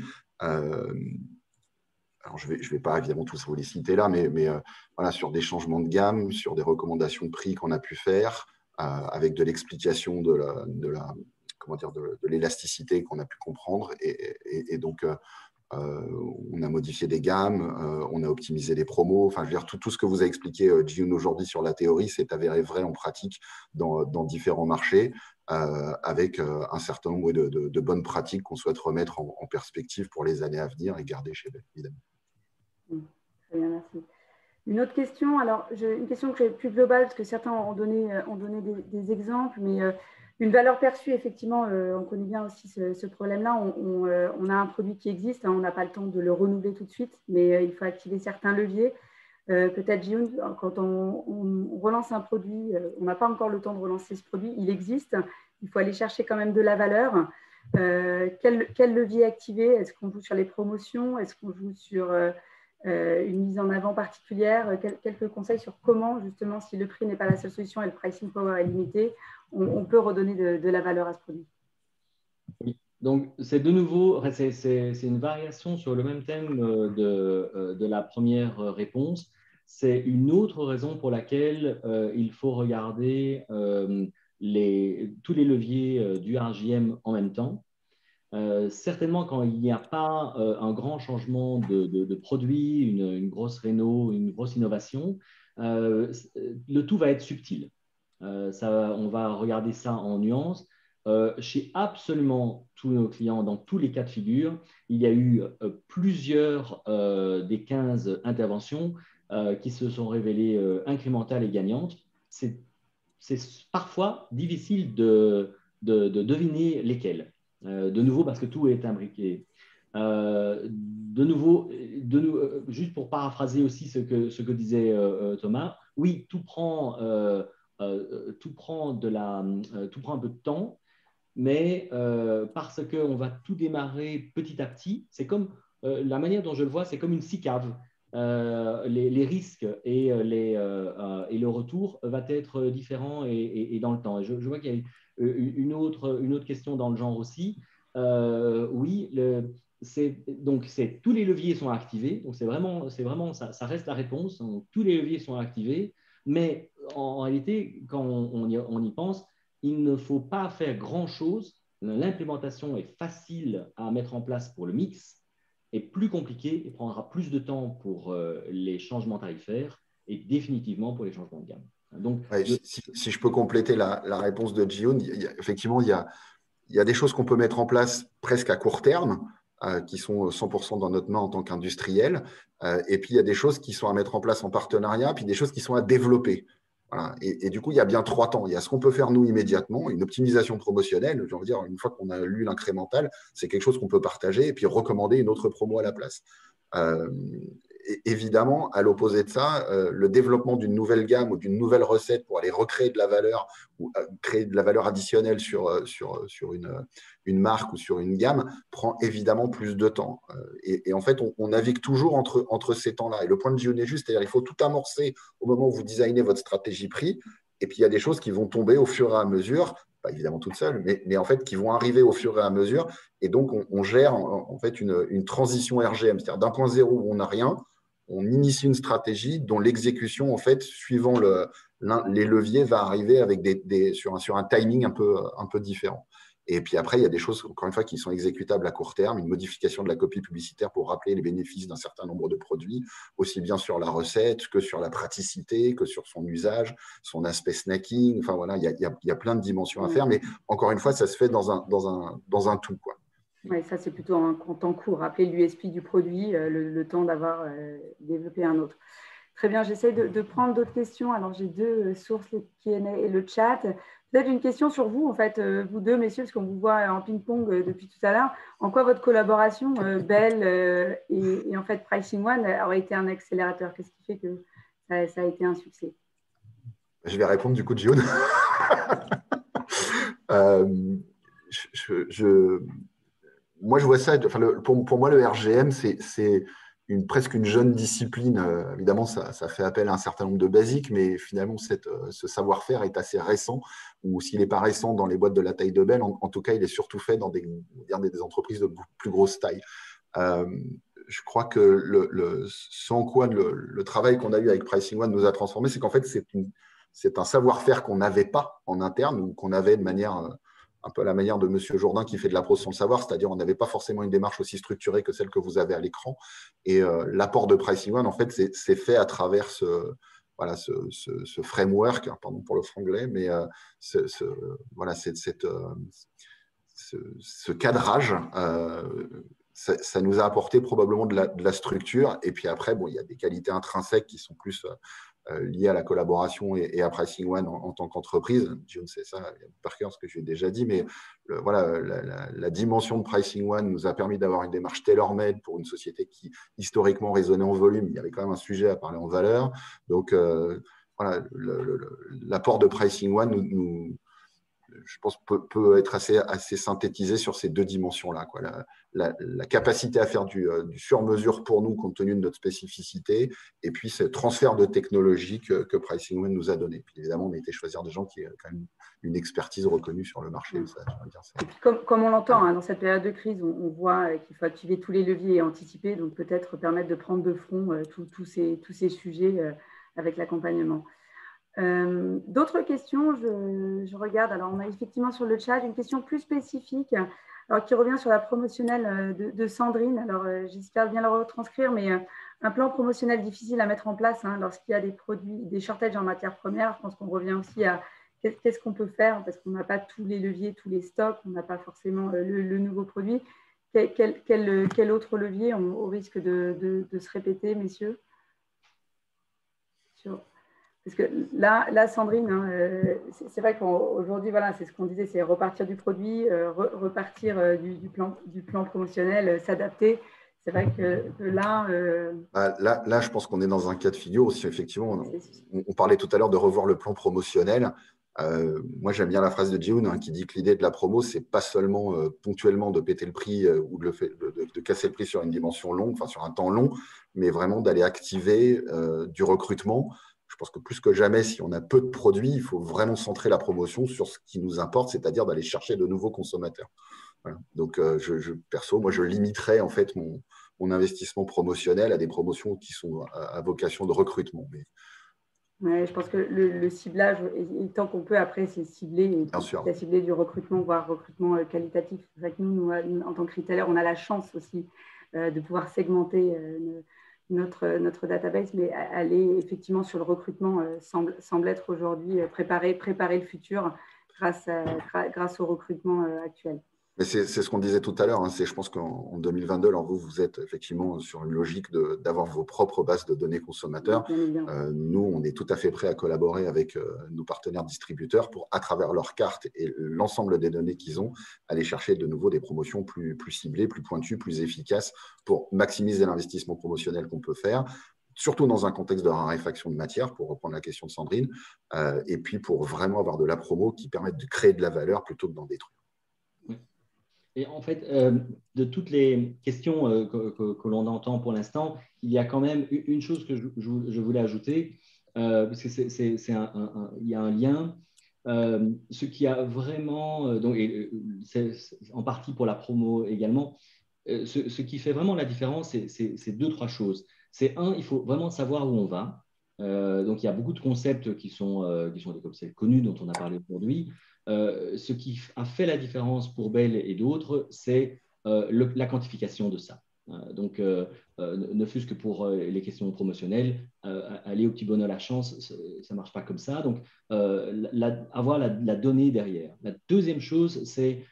Alors, je vais pas évidemment tous vous les citer là, mais voilà, sur des changements de gamme, sur des recommandations de prix qu'on a pu faire, avec de l'explication de l'élasticité qu'on a pu comprendre. Et donc, on a modifié des gammes, on a optimisé les promos. Enfin, je veux dire, tout ce que vous a expliqué Ji-Yoon aujourd'hui sur la théorie, c'est avéré vrai en pratique dans différents marchés, avec un certain nombre de bonnes pratiques qu'on souhaite remettre en perspective pour les années à venir et garder chez Bell, évidemment. Très bien, merci. Une autre question, alors une question que j'ai plus globale, parce que certains ont donné des exemples, mais une valeur perçue, effectivement, on connaît bien aussi ce problème-là. On a un produit qui existe, hein, on n'a pas le temps de le renouveler tout de suite, mais il faut activer certains leviers. Peut-être, Ji-Yoon, quand on relance un produit, on n'a pas encore le temps de relancer ce produit, il existe, il faut aller chercher quand même de la valeur. Quel levier activer? Est-ce qu'on joue sur les promotions? Est-ce qu'on joue sur une mise en avant particulière? Quelques conseils sur comment, justement, si le prix n'est pas la seule solution et le pricing power est limité, on peut redonner de la valeur à ce produit. Oui. Donc, c'est de nouveau, c'est une variation sur le même thème de la première réponse. C'est une autre raison pour laquelle il faut regarder tous les leviers du RGM en même temps. Certainement, quand il n'y a pas un grand changement de produit, une grosse réno, une grosse innovation, le tout va être subtil. On va regarder ça en nuances. Chez absolument tous nos clients, dans tous les cas de figure, il y a eu plusieurs des 15 interventions qui se sont révélées incrémentales et gagnantes. C'est parfois difficile de deviner lesquelles. De nouveau, parce que tout est imbriqué. Juste pour paraphraser aussi ce que disait Thomas, oui, tout prend un peu de temps, mais parce qu'on va tout démarrer petit à petit, c'est comme la manière dont je le vois, c'est comme une cicave. Les risques et le retour va être différent et dans le temps. Et je vois qu'il y a une autre question dans le genre aussi. Oui, tous les leviers sont activés. Donc c'est vraiment ça reste la réponse. Donc, tous les leviers sont activés, mais en réalité, quand on y pense, il ne faut pas faire grand-chose. L'implémentation est facile à mettre en place pour le mix, est plus compliqué et prendra plus de temps pour les changements tarifaires et définitivement pour les changements de gamme. Donc, ouais, si je peux compléter la réponse de Ji-Yoon, effectivement, il y a des choses qu'on peut mettre en place presque à court terme, qui sont 100% dans notre main en tant qu'industriel. Et puis, il y a des choses qui sont à mettre en place en partenariat, puis des choses qui sont à développer. Voilà. Et du coup, il y a bien 3 temps. Il y a ce qu'on peut faire nous immédiatement, une optimisation promotionnelle. Je veux dire, une fois qu'on a lu l'incrémental, c'est quelque chose qu'on peut partager et puis recommander une autre promo à la place. Évidemment, à l'opposé de ça, le développement d'une nouvelle gamme ou d'une nouvelle recette pour aller recréer de la valeur ou créer de la valeur additionnelle sur une marque ou sur une gamme prend évidemment plus de temps. Et en fait, on navigue toujours entre ces temps-là. Et le point de vue est juste, c'est-à-dire qu'il faut tout amorcer au moment où vous designez votre stratégie prix. Et puis, il y a des choses qui vont tomber au fur et à mesure, pas évidemment toutes seules, mais en fait, qui vont arriver au fur et à mesure. Et donc, on gère en fait une transition RGM, c'est-à-dire d'un point zéro où on n'a rien, on initie une stratégie dont l'exécution, en fait, suivant les leviers, va arriver avec sur un timing un peu différent. Et puis après, il y a des choses, encore une fois, qui sont exécutables à court terme, une modification de la copie publicitaire pour rappeler les bénéfices d'un certain nombre de produits, aussi bien sur la recette que sur la praticité, que sur son usage, son aspect snacking. Enfin voilà, il y a plein de dimensions à faire, mais encore une fois, ça se fait dans un tout, quoi. Oui, ça c'est plutôt en temps court, rappeler l'USP du produit, le temps d'avoir développé un autre. Très bien, j'essaie de prendre d'autres questions. Alors j'ai 2 sources, le Q&A et le chat. Peut-être une question sur vous, en fait, vous deux, messieurs, parce qu'on vous voit en ping-pong depuis tout à l'heure. En quoi votre collaboration, Bell et en fait Pricing One, aurait été un accélérateur? Qu'est-ce qui fait que ça a été un succès? Je vais répondre du coup, June. Moi, je vois ça, enfin, pour moi, le RGM, c'est presque une jeune discipline. Évidemment, ça fait appel à un certain nombre de basiques, mais finalement, ce savoir-faire est assez récent, ou s'il n'est pas récent dans les boîtes de la taille de Bell, en tout cas, il est surtout fait dans des entreprises de plus grosse taille. Je crois que ce en quoi le travail qu'on a eu avec Pricing One nous a transformé, c'est qu'en fait, c'est un savoir-faire qu'on n'avait pas en interne ou qu'on avait de manière un peu à la manière de M. Jourdain qui fait de la prose sans le savoir, c'est-à-dire on n'avait pas forcément une démarche aussi structurée que celle que vous avez à l'écran. Et l'apport de Pricing One, en fait, c'est fait à travers ce framework, pardon pour le franglais, mais ce cadrage. Ça nous a apporté probablement de la structure. Et puis après, bon, il y a des qualités intrinsèques qui sont plus liées à la collaboration et à Pricing One en tant qu'entreprise. John sait ça par cœur, ce que j'ai déjà dit, mais la dimension de Pricing One nous a permis d'avoir une démarche tailor-made pour une société qui historiquement raisonnait en volume. Il y avait quand même un sujet à parler en valeur. Donc, voilà, l'apport de Pricing One je pense, peut être assez synthétisé sur ces 2 dimensions-là. La capacité à faire du sur-mesure pour nous, compte tenu de notre spécificité, et puis ce transfert de technologie que Pricing One nous a donné. Puis évidemment, on a été choisir des gens qui ont quand même une expertise reconnue sur le marché. Comme on l'entend, dans cette période de crise, on voit qu'il faut activer tous les leviers et anticiper, donc peut-être permettre de prendre de front tous ces sujets avec l'accompagnement. D'autres questions, je regarde. Alors, on a effectivement sur le chat une question plus spécifique alors, qui revient sur la promotionnelle de Sandrine. Alors, j'espère bien le retranscrire, mais un plan promotionnel difficile à mettre en place lorsqu'il y a des produits, des shortages en matières premières. Je pense qu'on revient aussi à qu'est-ce qu'on peut faire parce qu'on n'a pas tous les leviers, tous les stocks, on n'a pas forcément le nouveau produit. Quel autre levier au risque de se répéter, messieurs? Parce que là Sandrine, c'est vrai qu'aujourd'hui, voilà, c'est ce qu'on disait, c'est repartir du produit, repartir du plan promotionnel, s'adapter. C'est vrai que là… Là, je pense qu'on est dans un cas de figure aussi, effectivement. On parlait tout à l'heure de revoir le plan promotionnel. Moi, j'aime bien la phrase de June qui dit que l'idée de la promo, c'est pas seulement ponctuellement de péter le prix ou de casser le prix sur une dimension longue, enfin sur un temps long, mais vraiment d'aller activer du recrutement. Je pense que plus que jamais, si on a peu de produits, il faut vraiment centrer la promotion sur ce qui nous importe, c'est-à-dire d'aller chercher de nouveaux consommateurs. Voilà. Donc, perso, moi, je limiterais en fait mon investissement promotionnel à des promotions qui sont à vocation de recrutement. Ouais, je pense que le ciblage, et tant qu'on peut, après, c'est cibler, cibler du recrutement, voire recrutement qualitatif. C'est vrai que nous, en tant que retailer, on a la chance aussi de pouvoir segmenter notre database, mais aller effectivement sur le recrutement semble être aujourd'hui préparer le futur grâce au recrutement actuel. C'est ce qu'on disait tout à l'heure. Hein. Je pense qu'en 2022, alors vous êtes effectivement sur une logique d'avoir vos propres bases de données consommateurs. Nous, on est tout à fait prêts à collaborer avec nos partenaires distributeurs pour, à travers leurs cartes et l'ensemble des données qu'ils ont, aller chercher de nouveau des promotions plus ciblées, plus pointues, plus efficaces pour maximiser l'investissement promotionnel qu'on peut faire, surtout dans un contexte de raréfaction de matière, pour reprendre la question de Sandrine, et puis pour vraiment avoir de la promo qui permette de créer de la valeur plutôt que d'en détruire. Et en fait, de toutes les questions que l'on entend pour l'instant, il y a quand même une chose que je voulais ajouter, parce que il y a un lien. Ce qui a vraiment, donc, c'est en partie pour la promo également, ce qui fait vraiment la différence, c'est deux, trois choses. C'est un, il faut vraiment savoir où on va. Donc, il y a beaucoup de concepts qui sont des concepts connus dont on a parlé aujourd'hui. Ce qui a fait la différence pour Bell et d'autres, c'est la quantification de ça. Donc, ne fût-ce que pour les questions promotionnelles, aller au petit bonheur la chance, ça ne marche pas comme ça. Donc, avoir la donnée derrière. La deuxième chose, c'est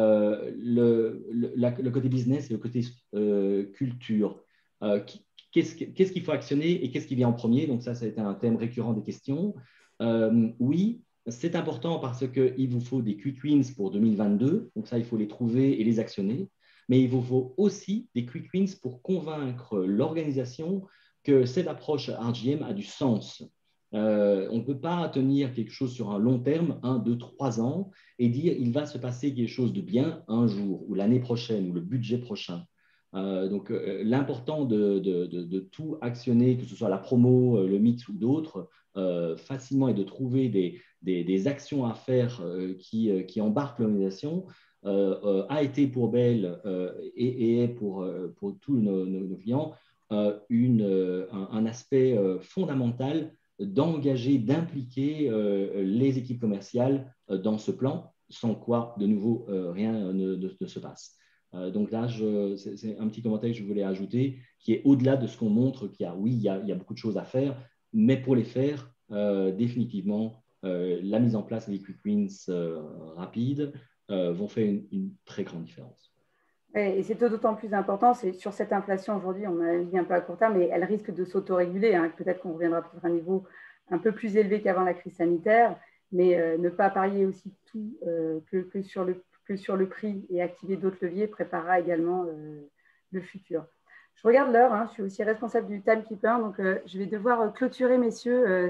le côté business et le côté culture. Qu'est-ce qu'il faut actionner et qu'est-ce qui vient en premier? Donc, ça a été un thème récurrent des questions. Oui, c'est important parce qu'il vous faut des quick wins pour 2022. Donc, ça, il faut les trouver et les actionner. Mais il vous faut aussi des quick wins pour convaincre l'organisation que cette approche RGM a du sens. On ne peut pas tenir quelque chose sur un long terme, 1, 2, 3 ans, et dire il va se passer quelque chose de bien un jour, ou l'année prochaine, ou le budget prochain. Donc, l'important de tout actionner, que ce soit la promo, le mix ou d'autres, facilement, et de trouver des actions à faire qui embarquent l'organisation, a été pour Bell et est pour tous nos clients un aspect fondamental d'engager, d'impliquer les équipes commerciales dans ce plan, sans quoi, de nouveau, rien ne se passe. Donc là, c'est un petit commentaire que je voulais ajouter, qui est au-delà de ce qu'on montre, il y a beaucoup de choses à faire, mais pour les faire, définitivement, la mise en place des quick wins rapides vont faire une très grande différence. Et c'est d'autant plus important, c'est sur cette inflation aujourd'hui, on a dit un peu à court terme, mais elle risque de s'autoréguler. Hein. Peut-être qu'on reviendra peut-être à un niveau un peu plus élevé qu'avant la crise sanitaire, mais ne pas parier aussi tout que sur le prix et activer d'autres leviers préparera également le futur. Je regarde l'heure, hein, je suis aussi responsable du Timekeeper, donc je vais devoir clôturer, messieurs,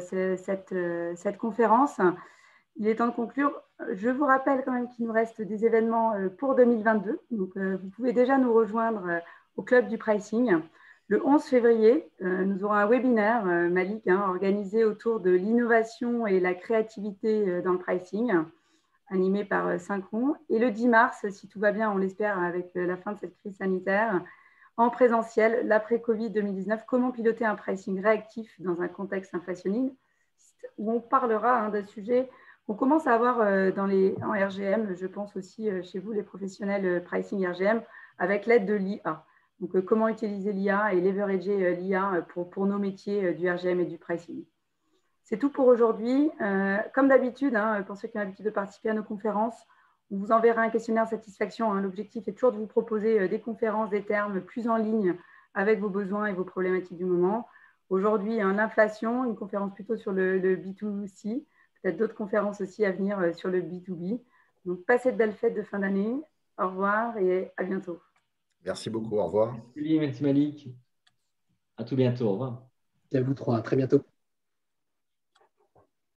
cette conférence. Il est temps de conclure. Je vous rappelle quand même qu'il nous reste des événements pour 2022. Donc, vous pouvez déjà nous rejoindre au Club du Pricing. Le 11 février, nous aurons un webinaire, Malik, organisé autour de l'innovation et la créativité dans le pricing, animé par Synchron. Et le 10 mars, si tout va bien, on l'espère, avec la fin de cette crise sanitaire, en présentiel, l'après-Covid 2019, comment piloter un pricing réactif dans un contexte inflationniste, où on parlera d'un sujet qu'on commence à avoir en RGM, je pense aussi chez vous, les professionnels pricing RGM, avec l'aide de l'IA. Donc, comment utiliser l'IA et leverager l'IA pour nos métiers du RGM et du pricing. C'est tout pour aujourd'hui. Comme d'habitude, pour ceux qui ont l'habitude de participer à nos conférences, on vous enverra un questionnaire de satisfaction. L'objectif est toujours de vous proposer des conférences, des termes plus en ligne avec vos besoins et vos problématiques du moment. Aujourd'hui, l'inflation, une conférence plutôt sur le B2C, peut-être d'autres conférences aussi à venir sur le B2B. Donc, passez de belles fêtes de fin d'année. Au revoir et à bientôt. Merci beaucoup. Au revoir. Merci Malik. À tout bientôt. Au revoir. Et à vous trois. À très bientôt.